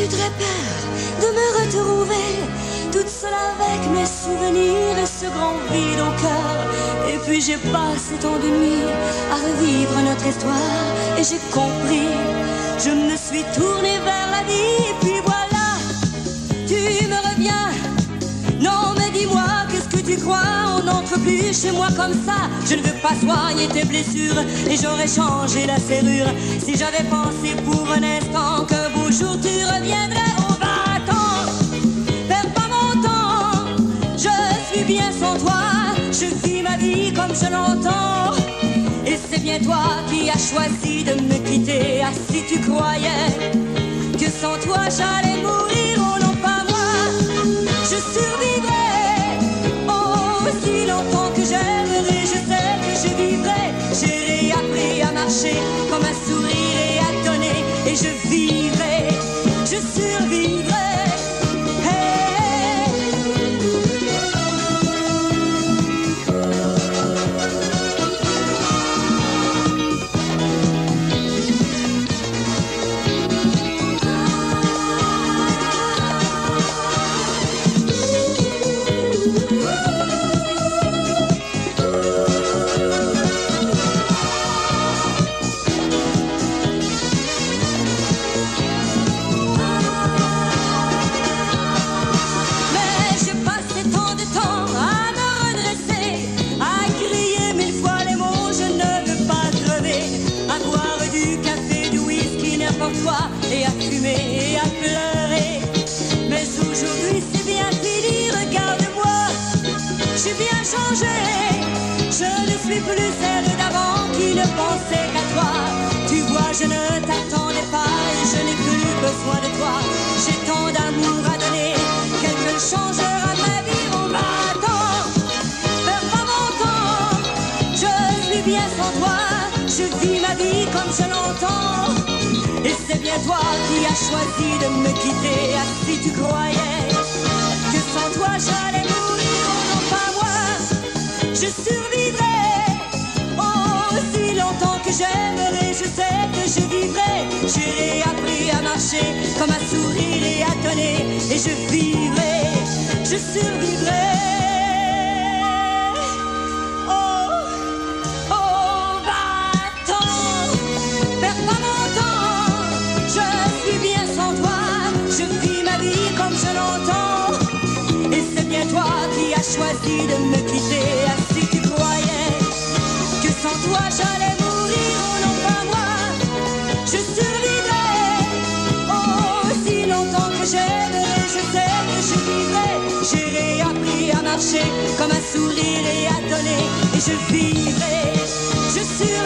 eu très peur de me retrouver toute seule avec mes souvenirs et ce grand vide au cœur. Et puis j'ai passé tant de nuits à revivre notre histoire et j'ai compris, je me suis tournée vers la vie. Et puis voilà, tu me reviens. Non mais dis-moi, qu'est-ce que tu crois? On n'entre plus chez moi comme ça. Je ne veux pas soigner tes blessures et j'aurais changé la serrure si j'avais pensé pour un instant qu'un beau jour tu reviendrais. Oh va-t'en, perds pas mon temps, je suis bien sans toi. Je vis ma vie comme je l'entends. Et c'est bien toi qui as choisi de me quitter. Ah si tu croyais que sans toi j'allais mourir, oh non pas moi. Je survivrai, oh aussi longtemps que j'aimerai. Je sais que je vivrai. J'ai réappris à marcher comme à sourire et à donner. Et je vivrai, je survivrai. Et à fumer et à pleurer. Mais aujourd'hui c'est bien fini, regarde-moi, j'ai bien changé. Je ne suis plus celle d'avant qui ne pensait qu'à toi. Tu vois, je ne t'attendais pas et je n'ai plus besoin de toi. J'ai tant d'amour à donner, quelque changera ma vie. On m'attend, perds pas mon temps, je suis bien sans toi. Je vis ma vie comme je l'entends. Et c'est bien toi qui as choisi de me quitter. Ah si tu croyais que sans toi j'allais mourir, oh non pas moi. Je survivrai, oh aussi longtemps que j'aimerai. Je sais que je vivrai. J'ai réappris à marcher comme à sourire et à donner. Et je vivrai, je survivrai. Choisi de me quitter. Ah si tu croyais que sans toi j'allais mourir, oh non pas moi. Je survivrai, oh aussi longtemps que j'aimerai. Je sais que je vivrai. J'ai réappris à marcher comme à sourire et à donner. Et je vivrai, je survivrai.